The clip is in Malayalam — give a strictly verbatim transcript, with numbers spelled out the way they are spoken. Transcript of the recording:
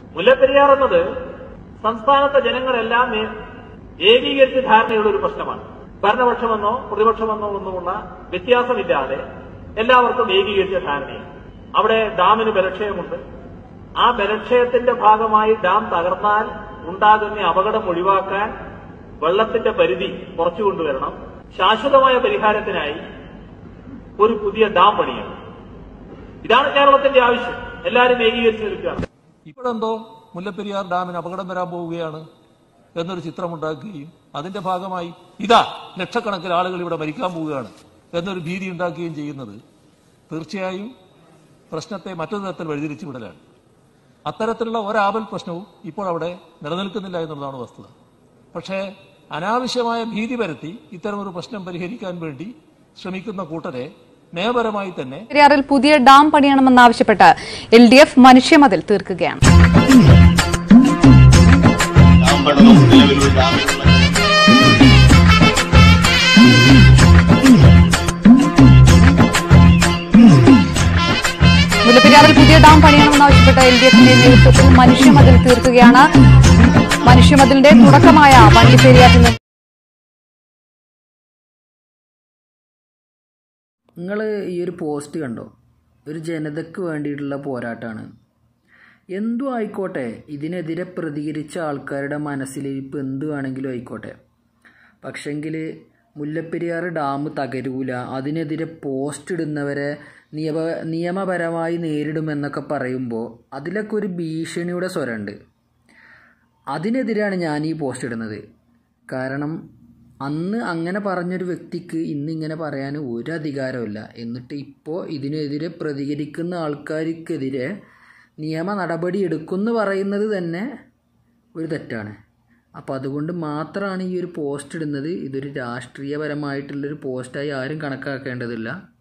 മുല്ലപ്പെരിയാർ എന്നത് സംസ്ഥാനത്തെ ജനങ്ങളെല്ലാം ഏകീകരിച്ച ധാരണയുള്ള ഒരു പ്രശ്നമാണ്. ഭരണപക്ഷമെന്നോ പ്രതിപക്ഷമെന്നോ ഒന്നുമുള്ള വ്യത്യാസമില്ലാതെ എല്ലാവർക്കും ഏകീകരിച്ച ധാരണയാണ്. അവിടെ ഡാമിന് ബലക്ഷയമുണ്ട്. ആ ബലക്ഷയത്തിന്റെ ഭാഗമായി ഡാം തകർന്നാൽ ഉണ്ടാകുന്ന അപകടം ഒഴിവാക്കാൻ വെള്ളത്തിന്റെ പരിധി കുറച്ചു കൊണ്ടുവരണം. ശാശ്വതമായ പരിഹാരത്തിനായി ഒരു പുതിയ ഡാം പണിയണം. ഇതാണ് കേരളത്തിന്റെ ആവശ്യം. എല്ലാവരും ഏകീകരിച്ച് നിൽക്കുകയാണ്. ഇപ്പോഴെന്തോ മുല്ലപ്പെരിയാർ ഡാമിന് അപകടം വരാൻ പോവുകയാണ് എന്നൊരു ചിത്രമുണ്ടാക്കുകയും അതിന്റെ ഭാഗമായി ഇതാ ലക്ഷക്കണക്കിന് ആളുകൾ ഇവിടെ മരിക്കാൻ പോവുകയാണ് എന്നൊരു ഭീതി ഉണ്ടാക്കുകയും ചെയ്യുന്നത് തീർച്ചയായും പ്രശ്നത്തെ മറ്റൊരു തരത്തിൽ വഴിതിരിച്ചു വിടലാണ്. അത്തരത്തിലുള്ള ഒരാപൽ പ്രശ്നവും ഇപ്പോൾ അവിടെ നിലനിൽക്കുന്നില്ല എന്നുള്ളതാണ് വസ്തുത. പക്ഷേ അനാവശ്യമായ ഭീതി പരത്തി ഇത്തരമൊരു പ്രശ്നം പരിഹരിക്കാൻ വേണ്ടി ശ്രമിക്കുന്ന കൂട്ടരെ നിയമപരമായി തന്നെ പെരിയാറിൽ പുതിയ ഡാം പണിയണമെന്നാവശ്യപ്പെട്ട് എൽ ഡി എഫ് മനുഷ്യമതിൽ തീർക്കുകയാണ്. മുല്ലപ്പെരിയാറിൽ പുതിയ ഡാം പണിയണമെന്നാവശ്യപ്പെട്ട എൽ ഡി എഫിന്റെ നേതൃത്വത്തിൽ മനുഷ്യമതിൽ തീർക്കുകയാണ്. മനുഷ്യമതിലിന്റെ തുടക്കമായ വണ്ടിപ്പെരിയാറിൽ നിന്ന് നിങ്ങൾ ഈ ഒരു പോസ്റ്റ് കണ്ടോ? ഒരു ജനതയ്ക്ക് വേണ്ടിയിട്ടുള്ള പോരാട്ടമാണ്. എന്തും ആയിക്കോട്ടെ, ഇതിനെതിരെ പ്രതികരിച്ച ആൾക്കാരുടെ മനസ്സിൽ ഇപ്പോൾ എന്തു വേണമെങ്കിലും ആയിക്കോട്ടെ. പക്ഷെങ്കിൽ മുല്ലപ്പെരിയാർ ഡാം തകരൂല, അതിനെതിരെ പോസ്റ്റ് ഇടുന്നവരെ നിയമ നിയമപരമായി നേരിടുമെന്നൊക്കെ പറയുമ്പോൾ അതിലൊക്കെ ഒരു ഭീഷണിയുടെ സ്വരമുണ്ട്. അതിനെതിരെയാണ് ഞാൻ ഈ പോസ്റ്റ് ഇടുന്നത്. കാരണം അന്ന് അങ്ങനെ പറഞ്ഞൊരു വ്യക്തിക്ക് ഇന്നിങ്ങനെ പറയാൻ ഒരു അധികാരമില്ല. എന്നിട്ട് ഇപ്പോൾ ഇതിനെതിരെ പ്രതികരിക്കുന്ന ആൾക്കാർക്കെതിരെ നിയമ നടപടി എടുക്കുമെന്ന് പറയുന്നത് തന്നെ ഒരു തെറ്റാണ്. അപ്പോൾ അതുകൊണ്ട് മാത്രമാണ് ഈ ഒരു പോസ്റ്റ് ഇടുന്നത്. ഇതൊരു രാഷ്ട്രീയപരമായിട്ടുള്ളൊരു പോസ്റ്റായി ആരും കണക്കാക്കേണ്ടതില്ല.